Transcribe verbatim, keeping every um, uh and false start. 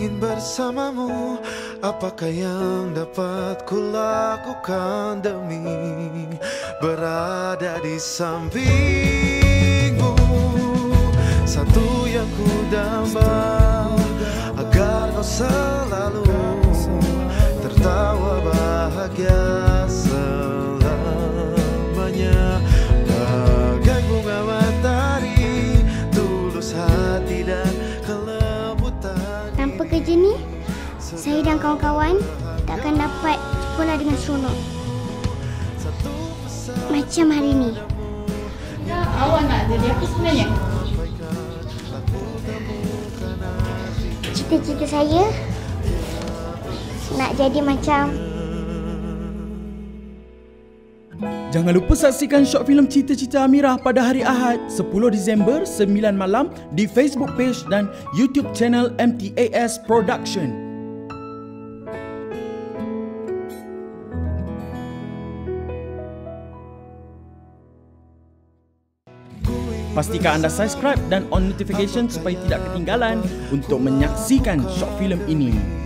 ingin bersamamu. Apakah yang dapat kulakukan demi berada di sampingmu? Satu yang ku damba, agar kau selalu tertawa bahagia selamanya. Bagai bunga matahari, tulus hati dan kelembutan. Tanpa kerja ni, saya dan kawan-kawan takkan dapat sekolah dengan seronok. Macam hari ni. Ya, awak nak jadi apa sebenarnya? Cita-cita saya nak jadi macam... Jangan lupa saksikan short filem Cita-Cita Amirah pada hari Ahad sepuluh Disember sembilan malam di Facebook page dan YouTube channel M T A S Production. Pastikan anda subscribe dan on notification supaya tidak ketinggalan untuk menyaksikan short filem ini.